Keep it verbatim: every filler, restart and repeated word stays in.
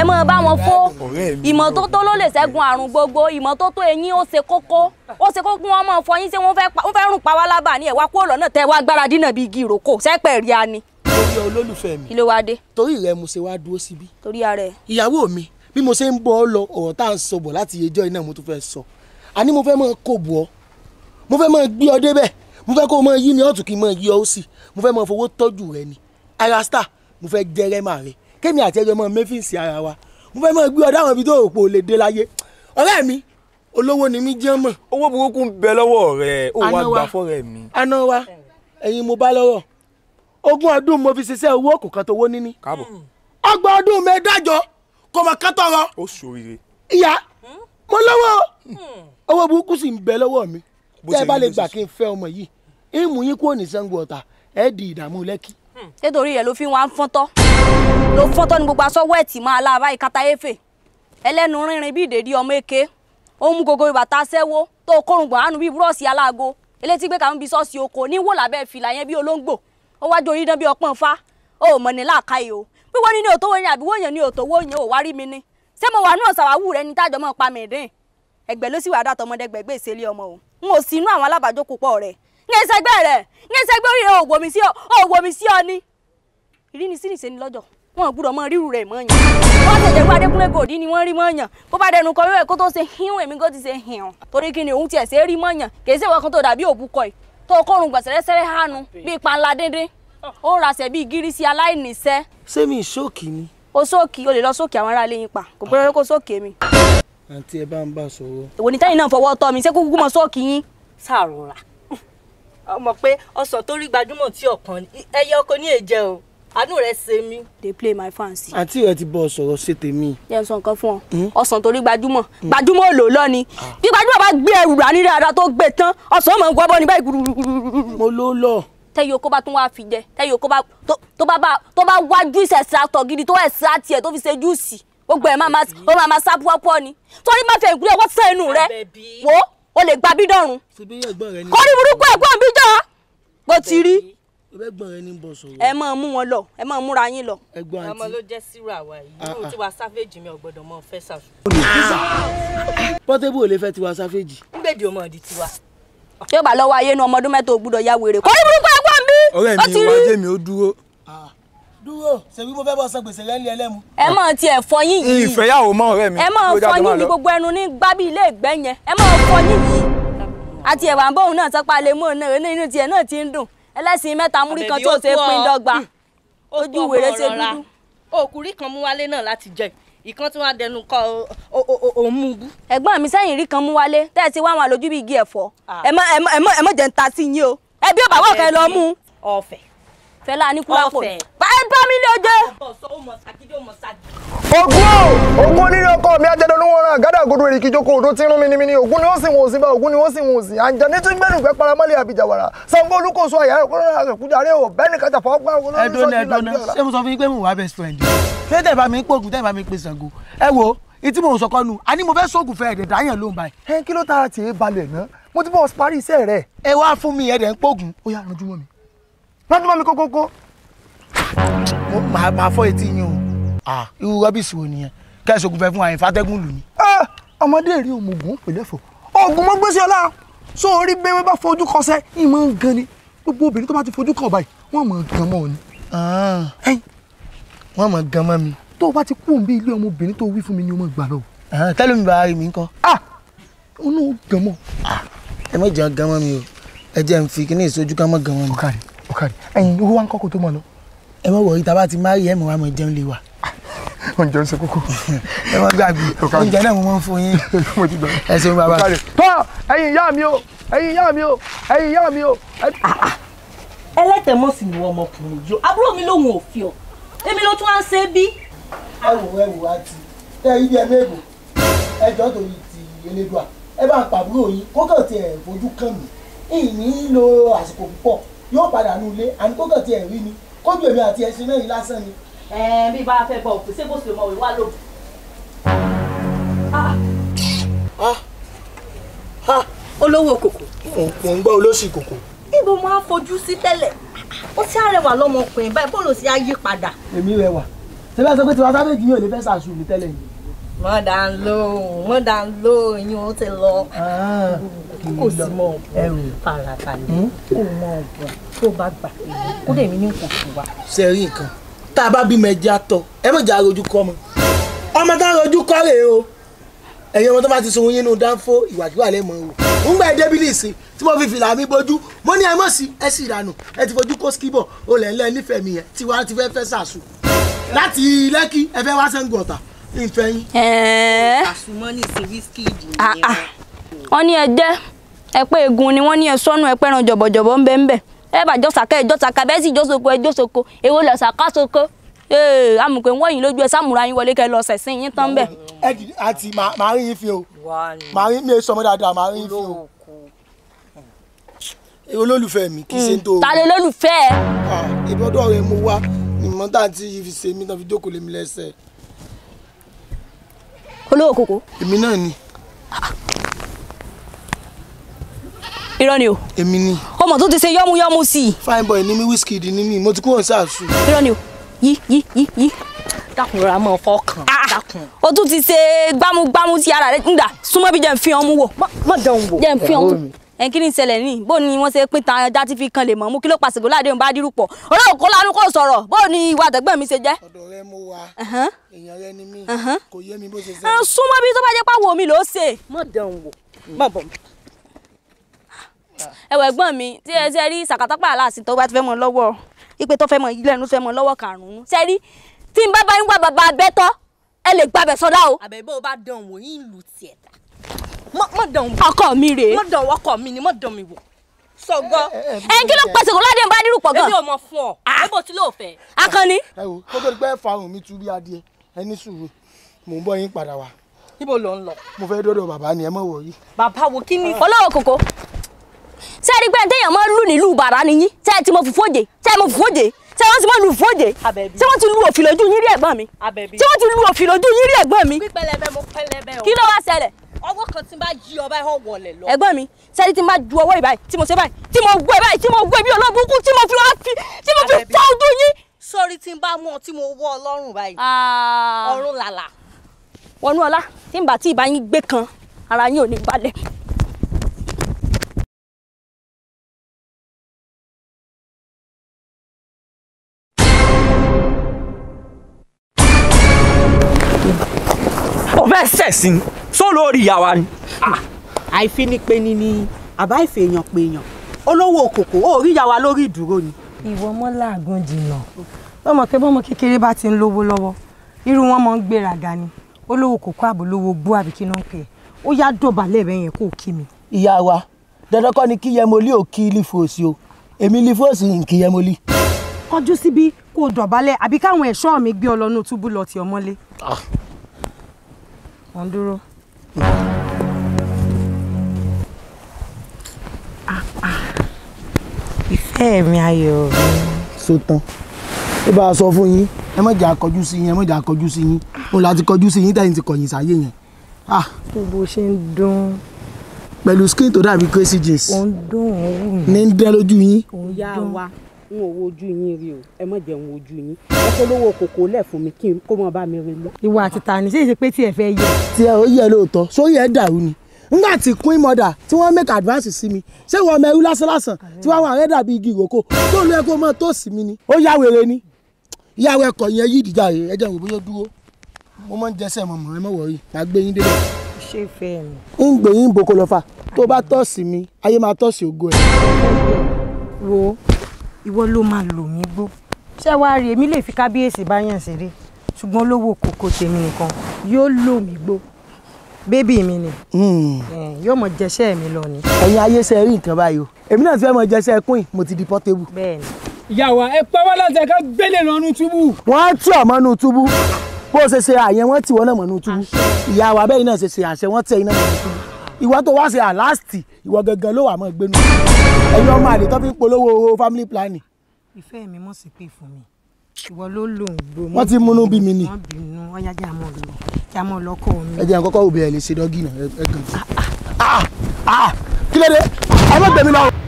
ẹ mọ bá wọn fó ìmọ́tótó ló lè ṣẹ́gun àrùn gbogbo ìmọ́tótó eyín ó ṣe kókó ó ṣe kókó wọn mọ fọyín ṣé wọn fẹ́ wọn fẹ́ rùn pa wá lábà ní ẹwà kúrò lọ́nà tẹ wá gbára dínà bíi igi ìrókò sẹpẹ rí a ni. torí olólùfẹ́ mi kí ló wá dé. torí rẹ mo ṣe wá dúró síbí. torí ara ẹ. ìyàwó mi bí mo ṣe ń bọ́ ọ lọ ọ̀rọ̀ tá à ń sọ bọ̀ láti ẹjọ́ iná mo tún fẹ́ sọ àní mo fẹ́ máa kó bọ̀ ọ́ mo fẹ́ máa gbé ọ débẹ̀ mo fẹ́ kó o máa yí mi ọ̀tún kí n máa yí ọ sí mo fẹ́ máa fowó tọ́jú rẹ ni ara star mo fẹ́ jẹ́rẹ́ màá rẹ kémi àti ẹjọ́ máa mẹ́fìsì ara wa mo fẹ́ máa gbé ọ dáwọn ibi tó rò pé o lè dé láyé ọ̀rẹ́ mi olówó ni mí jẹ́ mọ̀. owó burúkú ń bẹ lọ́wọ́ rẹ̀ ó wá gbà fọ́rẹ́ mi. àná wa ẹ̀yin mo bá lọ́rọ̀ ogún ọdún mo fi ṣiṣẹ́ owó kò kan tó wó níní. káàbọ̀. ọgbọ̀n ọdún mẹ́ẹ̀ẹ́dájọ́ kò mọ̀ kán tọrọ. ó ṣoríire. ìyá mo lọ́wọ́ owó burúkú sì ń bẹ lọ́wọ́ mi tẹ́ ẹ bá lè gbà kí n fẹ́ ọmọ yìí ìmú yín kúrò ní Ṣàngó Ọ̀tà ẹ di ìdààmú Lẹ́kì. nítorí rẹ̀ ló fi wá ń fọ́ntọ́ ló fọ́ntọ́ ní gbogbo aṣọ wẹ́ẹ̀tì máa láàbá ìkata efe ẹlẹ́nu rínrin bí ìdèdí ọmọ èké ó mú gbogbo bàtà sẹ́wó tó kórùngbọ̀n àánú bíi búrọ́ọ̀sì aláago elétí gbé kàmú bíi sọ́ọ̀sì oko ní wò lábẹ́ fìlà yẹn bí olóńgbò ó wájú orí dán bí ọpọ́n fá ó mọ̀ ní làákàyè o wíwọ́ ní ní òtówó yẹn àbí wọ́yàn ní òtówó yẹn ò wá rí mi ní ṣé mo wà náà ṣàwáwù rẹ ní tájọ́ mọ́ pa mẹ́ẹ̀dín ẹgbẹ́ ló sì wà dàtọ̀ ọmọdé gbẹ̀gbẹ́ ìṣẹ́lẹ̀ ọmọ o n ò sí inú àwọn alábàájókòó pọ̀ rẹ̀ ní ẹsẹ̀gbẹ́ rẹ̀ ní ẹsẹ̀gbẹ́ orí rẹ̀ òwò mi sí ọ òwò mi sí ọ ni ìrí ni sínìṣẹ́ ni lọ́jọ́ wọn gbúdọ̀ mọ ríru rẹ̀ mọ́ yàn wọ́n ṣe jẹ́ pé Adékúnlé Gòdì ni wọ́n rí mọ́ yàn bó bá dẹnu kọ wíwẹ̀ kó tó ṣe híhùn èmi kó ti ṣe hìhùn torí kí ni òun tiẹ̀ ṣe rí mọ́ yàn kì í ṣe ìwọ kan tó dàbí òbúkọ yìí tó kórun gbàsẹ̀rẹ́sẹ̀rẹ́ hánu bíi panla díndín ó ń rasẹ̀ bíi gírísì aláìníṣẹ́. ṣé mi ṣóòkì ni. ó ṣóòkì o lè lọ ṣóòkì àwọn aráalé yín pa kò gbọ́dọ̀ kó ṣóòkì mi. àǹtí ẹ bá ń bá sọ̀rọ̀. èwo ni tẹ́yìn náà fọwọ́ tọ́ mi ṣé kúkú mọ ṣóòkì yín. sàrọ̀rà ọmọ pé ọsàn tó rí gbajúmọ̀ tí ọ̀kan ẹyẹ ọkọ ní èjẹ o àánú rẹ ṣe mí. they play my fancy. àǹtí rẹ ti bọ sọ̀rọ̀ ṣe tèmi. jẹ́ n sọ nǹkan fún ọ ọsàn torí gbajúmọ̀ gbajúmọ̀ lò lọ ni bí gbajúmọ̀ bá gbé ẹrù rà nílẹ̀ ara tó gbé tán ọsàn mọ̀ ń gbọ́ bọ́ ní báyìí gbùrùgbùrù. mo ló lọ. tẹ́yọ̀ kó bá tún wá fi jẹ tẹ́yọ̀ kó bá tó bá tó bá wá júùsì ẹ̀sìrátọ̀ gidi tó ẹ̀sìrá tiẹ̀ tó fi ṣe júùsì gbogbo ẹ̀ máa máa sá púpọ̀ ni torí má fẹ́ ìgbúlẹ̀ wọ́n sẹ́ inú rẹ wo o lè gba bídọ̀rùn kọ́rí burúkú ẹ̀gbọ́n mi jọ bó ti rí ẹ máa mú wọn lọ ẹ máa múra yín lọ. ọmọ ló jẹ́ síra wa yìí irú tiwa sáfẹ́jì mi ò gbọ́dọ̀ mọ fẹ́ ṣàṣù. pọ́tébù ò lè fẹ́ tiwa sáfẹ́jì. ń gbèdì ọmọ ìdí tiwa. tí ó bá lọ́wọ́ ayé nu ọmọ ọdún mẹ́ta ò gbúdọ̀ ya wèrè kọ́rí burúkú ẹ̀gbọ́n mi. ọ̀rẹ́ mi wá jẹ́ mi ó dúró. dúró ṣèbí mo fẹ́ bọ́ san gbèsè rẹ́ ní ẹlẹ́mu. ẹ máa tiẹ̀ fọyín yìí. ìfẹ́yàwó mọ́ ọ̀rẹ́ mi. ẹ máa fọyín ní gbogbo ẹnu ní gbábí ilé ìgbẹ́ yẹn ẹ máa fọyín yìí. àti ẹ̀wà ń bóun náà sọ́pá lè mú òun náà inú tiẹ̀ náà ti ń dùn ẹlẹ́sìn mẹ́ta múrí kan tó ṣe pín dọ́gba ojú wèrè ṣe dúdú. òkúrí kan mú wálé náà láti jẹ ìkan tí wọ́n dẹnu kọ òun mú bú. ẹ̀gbọ́n mi sẹ́yìn rí kan mú wálé tẹ́ ẹ ti wá wọn lójú bí igi ẹ̀fọ́ ẹ mọ̀ jẹ́ ń ta sí yín o ẹ bí ó bá wọ̀ kẹ́ lọ mú. ọ̀fẹ́. fẹlá ní kúlápò báyìí bá mi lè jẹ. ogun o ogun nínú ọkọ mi ajẹdọ ní wọn rán gádà àgọdọ èrìkì jókòó odò tí ń rún mi ní mi ní ogun ni ó sì wọn ò sí bá ogun ni ó sì wọn ò sí àǹjẹ ní tún gbẹnu ìgbẹ paramọlẹ àbíjàwàrà Ṣàngó olúkòso àyà ẹkúnjáre ò bẹ́ẹ̀ni kájà fọwọ́ gbá ogun lórí sọ́ọ̀tì ìlànà. ṣé mo sọ fún yín pé mo wà best friend ṣé tẹ̀ bá mi ń pògùn tẹ̀ bá mi ń pè Ṣàngó ẹ wo ìtí mo sọ kọ́nu a ní mo fẹ́ sóògùn fẹ́ ẹ̀dẹ̀ dáyàn ló ń báyìí. ẹ kí ló tara tiẹ̀ balẹ̀ ná mo ti bọ́ parí iṣẹ́ rẹ̀. ẹ wá fún mi ẹ̀dẹ̀ ń pògùn. ó yá ranjú mọ́ mi ranjú mọ́ mi kókókó. màá fọ etí yín o irú rọ́bìsì wo nìyẹn kẹ́sì ogun fẹ́ fún àyìn fàtẹ́gùn lù ní. ọmọdé rí òmùgún pẹ̀lẹ́fọ̀ oògùn mọ́ gbèsè ọlá so orí bẹ́ẹ̀ bá fojú kọsẹ́ ìmọ̀ ń gan ni gbogbo obìnrin tó bá ti fojú kàn báyìí wọ́n mọ̀ gan mọ́ ọ ni. wọ́n mọ̀ gan mọ́ mi. tó o bá ti kú òǹbí ilé ọmọbìnrin tó wí fún mi ni o mọ̀ gbà lọ. tẹ́lẹ̀ mi bá rí mi ńkọ́. ó náà gan mọ́. ẹ má jẹun gan mọ́ mi o ẹ jẹ́ n fi kíní ìsojú ká mọ́ gan mọ́ mi. ọ̀kadì ọ̀kadì ẹ̀yin owó wa ń kọ́kọ́ tó mọ̀ lọ. ẹ má wọrí tá a bá ti má rí ẹ̀ mọ̀ wá mọ̀ jẹun lè wà. oúnjẹ ń ṣe kókó. ẹ má gbàgbé oúnjẹ náà mo máa ń fún yín. ẹ ṣeun bàbá. tó ẹ̀yin ìyá mi o ẹ̀yin ìyá mi o ẹ̀yin ìyá mi o. ẹlẹ́tẹ̀ mọ̀ sí ni wọ́n ọmọkùnrin yìí àbúrò mi lòun ò fi ọ èmi ló tún wá ń ṣe bí. ẹ wò ẹ wò àti tẹ ibi ẹ mẹ́bù ẹ jọ́ torí ti Elédùà ẹ bá ń pàbúrò yín kókò tí ẹ fojú kàn mí ìní lo àsìkò púpọ̀ yóò padà nù ilé àní kókò tí ẹ rí ni kójú èmi àti ẹṣin mẹ́rin lásán ni. ẹ bí bá a fẹ́ bọ̀ òkú ṣé bó ṣe mọ̀ wí wá lò. olówó kòkò. mò ń gbọ́ olóṣì kòkò. níbo máa fojú sí tẹ́lẹ̀ ó sì àrẹwà lọ́mọkùnrin báyìí bó ló sì á yí padà. èmi rẹwà ṣé bẹ́ẹ̀ sọ pé tiwa sábẹ́jì yóò lè fẹ́ sàṣù mi tẹ́lẹ̀ yìí. mọ́dà ń lò mọ́dà ń lò yín ó ti lọ. kò sí mọ́ ẹrù farabalẹ̀ kò mọ ọ̀gbọ̀n tó bá gbà kó dẹ̀ mí ní kò fún wa. ṣe rí nǹkan tá a bá bímọ ẹja tọ ẹ mọ̀ jà rojú kọ́ mọ́ ọmọ tá a rojú kọ́ rèé o ẹ̀yin ọmọ tó bá ti sun yín nínú dánfó ìwàkiwà lẹ́mọ̀ o ń gba ẹdẹ bílíìsì tí mo fi fìlà mi bójú mo ní ẹ mọ̀ sí ẹ sì dànù ẹ ti fojú kó skibọ̀ o lẹ̀ ń lẹ́ nífẹ̀ẹ́ mi yẹn tí wàá ti fẹ́ fẹ́ sàṣù láti lẹ́kì ẹ fẹ́ wá sẹ́ńgù ọ̀tà ìfẹ́ yín. àsùnmọ́ ní ìsìn wíṣkì ìdì wọ́n ní ẹ jẹ́ ẹ pé egun ni wọ́n ní ẹ sọ́nù ẹ pẹ́ràn jọ̀bọ̀jọ̀bọ̀ ń bẹ́ ń bẹ́ ẹ bá jọ sàkẹ́ ẹ jọ sàkẹ́ bẹ́ẹ̀ sì jọ soko ẹ jọ soko èwo lẹ̀ sàká soko ee amùpẹ̀ wọ́n yìí lójú ẹ sámúra yín wọlé kẹ́ lọ sẹ̀sìn yín tán bẹ́ẹ̀. ẹ àti màá rí yín fi o màá rí mi sọmọ dáadáa màá rí yín fi o. olólùfẹ́ mi kì í ṣe ń tó. ta ló lólùfẹ́ ẹ. ìbọdọ̀ rẹ mo wá ìmọ̀ tá à ń tí yìí fi ṣe mí tán fi jókòó lé mi lẹ́sẹ̀. olówó kòkó. èmi náà ni. irọ́ ni o. èmi ni. ọmọ tó ti ṣe yọ́múyọ́mú sí i. fine boy ni mi Wizkid ni mi mo ti kúrò ní sàásù. irọ́ ni o yí yí yí yí. dákun rọra mọ́ fọ́kàn. dákun. o tún ti ṣe gbámúgbámú sí ara rẹ ńgbà súnmọ́ bí jẹ́ ń fi ọmú wò. má dán wò. jẹ́ ń fi ọmú. ẹ̀ kí ni ìṣẹ̀lẹ̀ ní bó ni wọ́n ṣe pín tan ajá tí fi kan lè mọ̀ mú kí ló pàṣẹ gòlá àdéhùn bá dírú pọ̀ olóò kó lánú kó sọ̀rọ̀ bó ni ìwà àtẹ̀gbọ́n mi ṣe jẹ́. ọ̀dọ̀ rẹ mo wá èèyàn rẹ ni mí kò yé mi bó ṣe ṣe. súnmọ́ bí tó bá jẹ́ pàwọ́ mi ló ṣe. má dán wò má bọ̀. ẹ̀wọ̀ ẹ̀gbọ́n mi tí ẹ ṣe rí sàkátàpá aláàsì tó bá ti fẹ́ mọ lọ́wọ́ ipe tó fẹ́ mọ lẹ́nu fẹ́ mọ lọ́wọ́ karùn-ún ṣe rí tí n bá bá ń wá bàbá abẹ́tọ́ ẹ lè gbàbẹ̀ sọdá o. àbẹ̀ bó o bá dán wò yín lù tiẹ̀ dá. má dán wò. ọkọ mi rèé. má dán wò ọkọ mi ni má dán mi wò. sọgbọ. ẹ kí ló pèsè kó ládé bá dírú pọ̀ gan. èmi ò mọ fún ọ ebo tí ló fẹ́. Akànní. ẹ wo kó tó di pé farun mi tú bí adìẹ ẹ ní sùúrù mò ń bọ̀ yín padà wá. níbo ló ń lọ. mo fẹ́ dọ́dọ̀ bàbá ni ẹ mọ̀ wọ̀ yìí. bàbá wo kí ni. olówó kòkó ṣé ẹ rí pé téèyàn máa ń lù nílùú bàrà nìyí ṣé ẹ ti mọ fòfòjè ṣé ẹ mọ fòfòjè ṣé wọ́n ti mọ lù fòjè ṣé wọ́n ti lu òfin lójú yín rí ẹ̀gbọ́n mi ṣé wọ́n ti lu òfin lójú yín rí ẹ̀gbọ́n mi. pípẹlẹbẹ mo pẹlẹbẹ o. kí ló wá ṣẹlẹ̀. ọwọ́ kan tí n bá jí ọba ẹ̀ hàn wọlé lọ. ẹ̀gbọ́n mi sẹ́ni tí n bá ju ọwọ́ ìbáyìí tí mo ṣe báyìí tí mo gbé báyìí tí mo gbé bí olóbùkún tí mo fi wá fi tí mo fi fọ́ ojú yín. sórí tí n bá mú ọ tí mo wọ ọlọ́run báyìí. ọrùn làlà. wọnú ọlá tí n bá tí ì bá yín gbé kan ara yín ò ní balẹ̀. ó fẹ́ sẹ̀sìn só lórí ìyá wa ni. àìfi ni pe ni ni àbá ìfèèyàn péèyàn olówó kòkó ó rí ìyá wa lórí ìdúró ni. ìwọ ọmọ làágùn jìnnà bọ́mọ pé bọ́mọ kékeré bá ti ń lówó lọ́wọ́ irú wọn máa ń gbéraga ni olówó kòkó àbò lówó gbó àbí kí náà ń pè é ó yá dọ̀bálẹ̀ bẹ́ẹ̀ yẹn kó kí mi. ìyá wa dandan kọ́ ni kí yẹmọlí ò kí lífòsì o èmi lífòsì ń kí yẹmọlí. kọjú síbí kó dọ̀bálẹ̀ àbí káwọn ẹ̀ṣọ́ mi gbé ọ lọ nínú túbú lọ ti ọmọlé. wọ́n dúró. ìfẹ́ mi ayọ̀ mi. so tán ẹ bá a sọ fún yín ẹ má jà kọjú sí yín ẹ má jà kọjú sí yín òun láti kọjú sí yín tẹ̀yìn ti kọ̀yìn sáyé yẹn. bó ṣe ń dún. pẹ̀lú skin tó dàbí crazy jeans. ó ń dún òun wù mí. ní ń dẹ́ lójú yín. òun ìyá wa n ò wojú yín rí o ẹ má jẹ́ n wojú yín ẹ polówó kòkó lẹ̀ fún mi kí n kó mọ bá mi rí lọ. ìwà àti tani ṣé ìṣe pé tí ẹ fẹ́ yẹ. tí ẹ ó yẹ lóòótọ́ sórí ẹ dàrú ni nígbà tí queen mother tí wọ́n make advance sí mi ṣé wọ́n mẹ́rú lásán lásán tí wọ́n wà rẹ́ dàbí igi ìrókò tó lọ ẹ̀kọ́ mọ́ tó sì mí ni ó yá wèrè ni ìyàwó ẹ̀kọ́ yẹn yí ìdíjà rẹ̀ ẹ̀jẹ̀ wò bóyá dúró mo máa ń jẹsẹ̀ mọ̀mọ́ ẹ má wọ̀rí màá gbé yín débẹ̀. ṣé fẹ́ mi. ń gbé yín boko lọ́fà tó bá tọ̀ sí mi ayé máa tọ̀ sí ògo ẹ̀. wo ìwọ ló máa lò mí gbó ṣé wàá rí èmi lè fi kábíyèsí báyàn ṣeré ṣùgbọ́n lówó kòkó tèmi nìkan yóò lò mí gbó bébì mi ni yóò mọ jẹsẹ mi lọ ni. ẹ̀yin ayé ṣe rí nǹkan báyìí o èmi náà ti fẹ́ mọ jẹsẹ queen mo ti di portable. bẹ́ẹ̀ni. ìyàwó ẹ pẹ́ wọ́n láti ẹ̀ka gbélé lọ́nu túbú. wọ́n á tì ọ́ mọ́nú túbú bó o ṣe ṣe àyẹn wọ́n tì wọ́n náà mọ́nú túbú ìyàwó abẹ́yìn náà ṣe ṣe àṣẹ wọ́n tẹ̀ iná mọ́nú túbú ìwọ tó wá ṣe àláàsì ìwọ gangan ló wà mọ́ gbénu ẹ̀yin ọmọ àlè tó fi ń polówó family planning. ìfẹ́ mi mọ̀ sí pé fún mi ìwọ ló lò ń gbó. wọ́n ti múnú bí mi ni. wọ́n bínú ọ̀yá jẹ́ àmọ́ lọ jẹ́ àmọ́ lọ́kọ̀ mi. ẹ jẹ́ àkọ́kọ́ òbí ẹ̀ lè ṣe dọ́gì náà ẹ gàn. kí ló dé ẹ má gbẹ̀mí lọ.